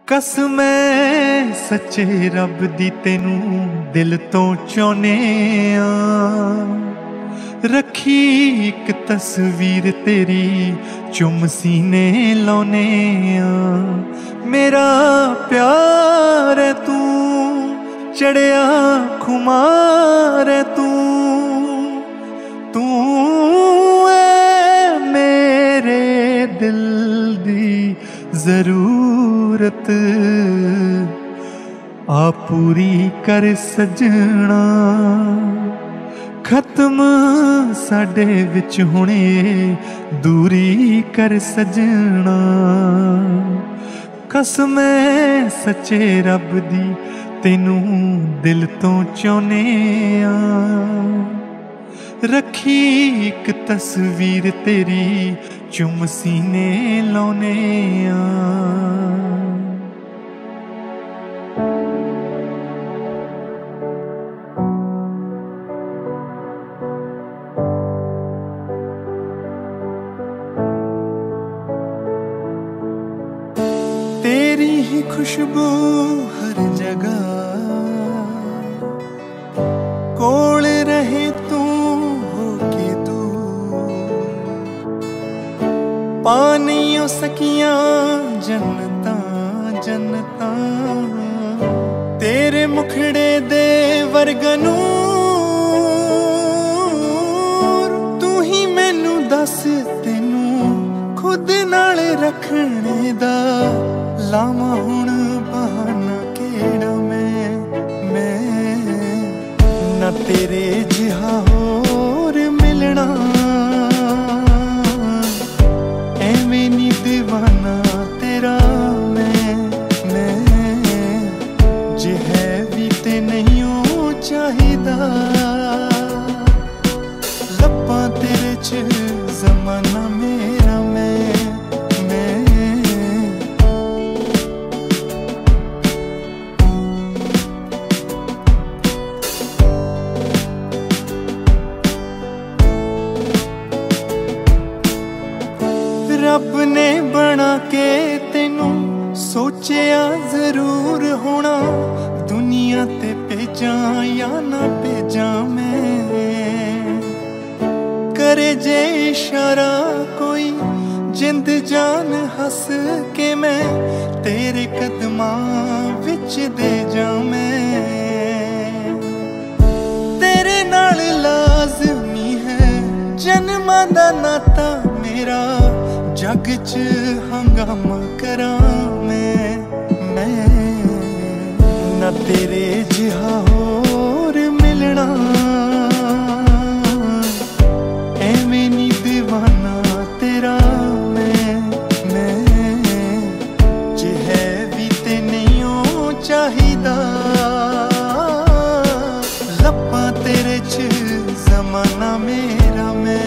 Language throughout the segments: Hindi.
कसम ऐ सच्चे रब दी तेनू दिल तो चाहुने आ, रखी एक तस्वीर तेरी चुम सीने लाने आ। मेरा प्यार है तू, चढ़िया खुमार है तू, तू है मेरे दिल दी जरूरत, आ पूरी कर सजना। खत्म साडे विच हुणे दूरी कर सजना। कसम ऐ सच्चे रब दी तेनू दिल तो चाहुने आ, रखी एक तस्वीर तेरी चुम सीने लाने आ। तेरी ही खुशबू हर जगह, कोल रहे तू होके तू, पा नहीं हो सकियां जन्नता जन्नता, तेरे मुखड़े दे वर्गा नूर। तू ही मैनू दस तेनू खुद नाल रखने दा लावा हुण बहाना केड़ा मैं ना तेरे जिहा होर मिलना, एवें नी दीवाना तेरा मैं जे है भी ते नहीं हो चाहिदा। लप्पां तेरे च जमाना मेरा मैं रब ने बना के तेनू सोचिया जरूर होना, दुनिया ते भेजा या ना भेजा मैं। करे जे इशारा कोई जिंद जान हंस के मैं तेरे कदमां विच दे जा मैं। तेरे नाल लाज़मी है जन्मां दा नाता मेरा, जग च हंगामा करा मैं ना तेरे जिहा होर मिलना, एवें नी दीवाना तेरा मैं जे है भी ते नहीं हो चाहिदा। लप्पां तेरे च जमाना मेरा मैं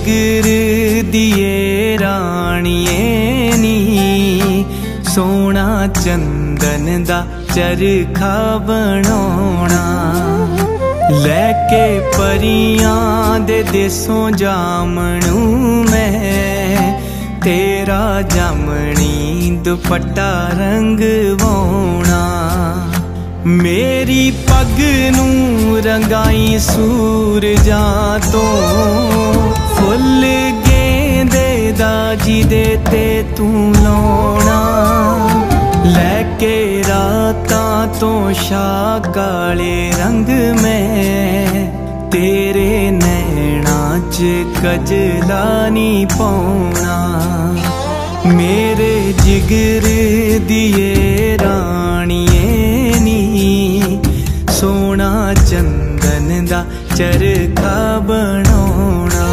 जिगर दिए राणिए नी सोना चंदन दा चरखा बनाउणा लैके परियां दे देसों जामनू मैं तेरा जामनी दुपट्टा रंगवाउणा मेरी पग नू रंगाई सूरजां तो फुल गेंदे दा जिदे ते तू लाउणा लैके रातां तो शाह काले रंग में तेरे नैना च कजला नी पाउणा मेरे जिगर दिए राणिए नी सोना चंदन दा चरखा बनाउणा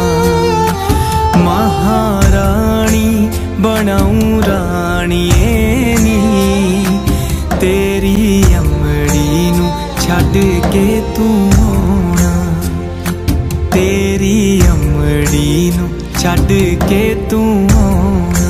महारानी बनाऊं राणिए नी तेरी अमड़ी नू छड्ड के तू आउणा तेरी अमड़ी नू छड्ड के तू आउणा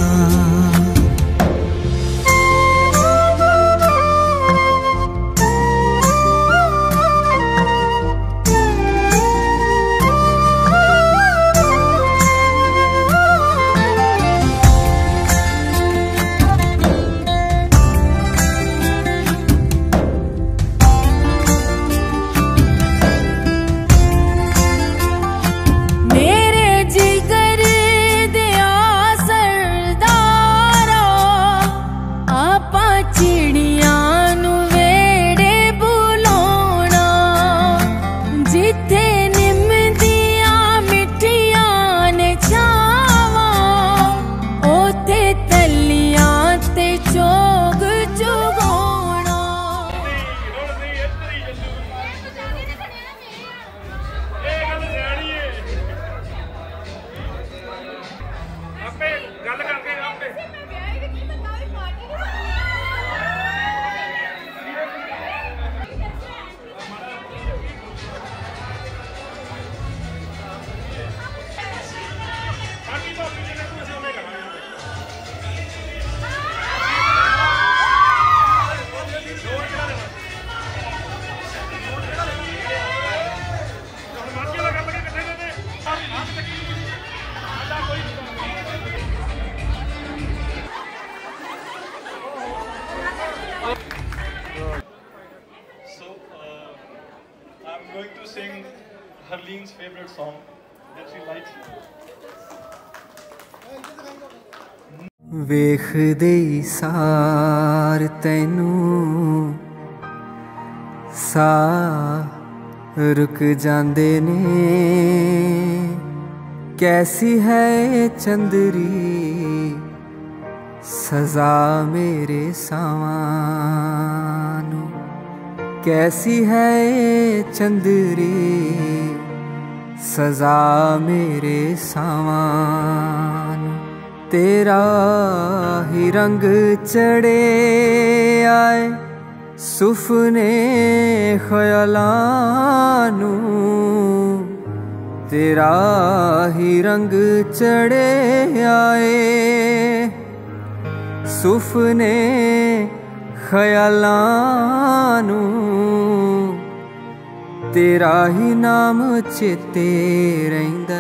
I'm going to sing Harleen's favorite song that she likes. ਵੇਖਦੇ ਸਾਰ ਤੈਨੂੰ ਸਾਹ ਰੁਕ ਜਾਂਦੇ ਨੇ कैसी है चंदरी सजा मेरे सावानू कैसी है चंदरी सजा मेरे सावानू तेरा ही रंग चढ़े आए सुफने ख्यालानू तेरा ही रंग चढ़े आए सुफने ख्यालानू तेरा ही नाम चेते रहिंदा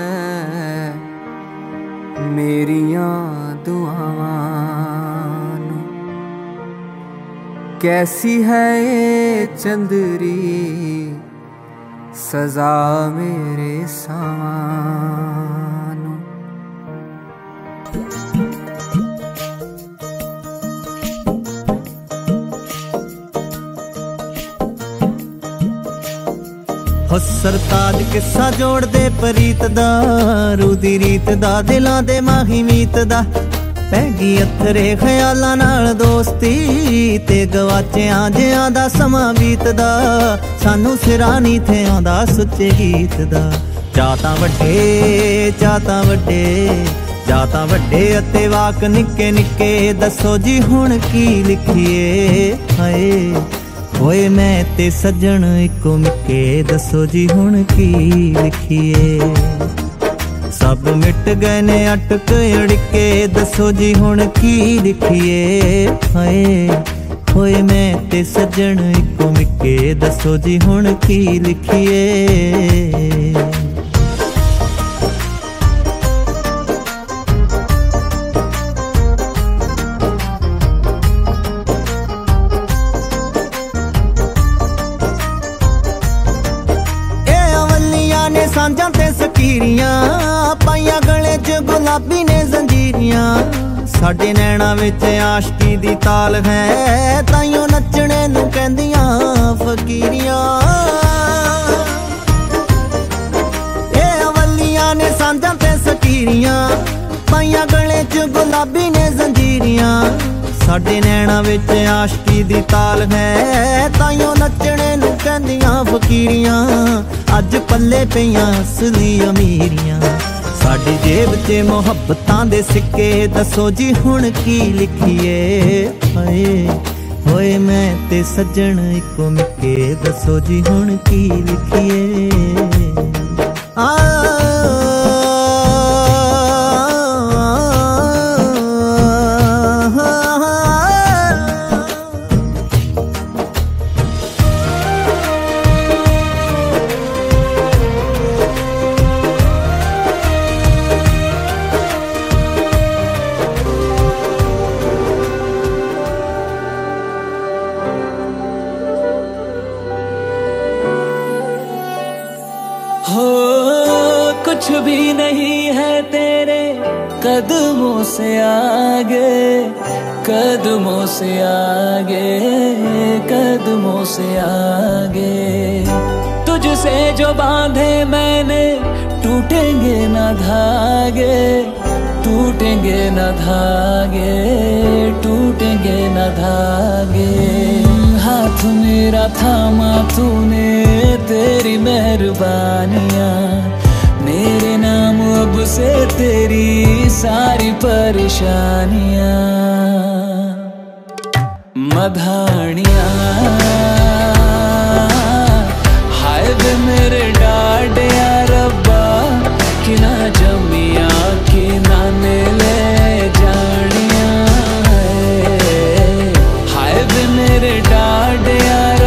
मेरियां दुआवां कैसी है चंदरी सजा मेरे सावानू हो सरताज किस्सा जोड़ दे परीत दा रूदी रीत दा दिलां दे माही मीत दा पैगी अथरे ख्यालां नाल दोस्ती ते गवाचियां जियां दा समां बीतदा सानू सिरा नहीं थे आंदा सुच्चे गीत दा जातां वड्डे जातां वड्डे अते वाक निक्के निक्के दसो जी हुण की लिखिए हाय होए मैं ते सज्जन इको मिके दसो जी हुण की लिखिए सब मिट गए ने अटक अड़के, दसो जी हुण की लिखिए। हाय होए मैं ते सज्जन इको मिके, दसो जी हुण की लिखिए। सांझां ते सकीरियां पाइयां गले च गुलाबी ने जंजीरियां, साडे नैना विच आशकी दी ताल है, ताइयों नचने नूं कहंदियां फकीरियां। ए अवलियां ने सांझां ते सकीरियां पाइयां गले च गुलाबी ने जंजीरियां, साडे नैना विच आशकी दी ताल है, ताइयों नचने नूं कहंदियां फकीरियां। अज पल्ले पईयां असली अमीरियां, साडी जेब च मुहब्बतां दे सिक्के, दसो जी हुण की लिखिए। हाय होए मैं ते सज्जन इको मिके, दसो जी हुण की लिखिए। हो कुछ भी नहीं है तेरे कदमों से आगे, कदमों से आगे, कदमों से आगे। तुझसे जो बांधे मैंने टूटेंगे न धागे, टूटेंगे न धागे, टूटेंगे न धागे। हाथ मेरा थामा तूने, तेरी मेहरबानियाँ, मेरे नाम अब से तेरी सारी परेशानियाँ। मधानियाँ हाय वे मेरे डाडे या रब्बा, कि ना जमिया कि ना ने ले जानिया। हाय वे मेरे डाडे या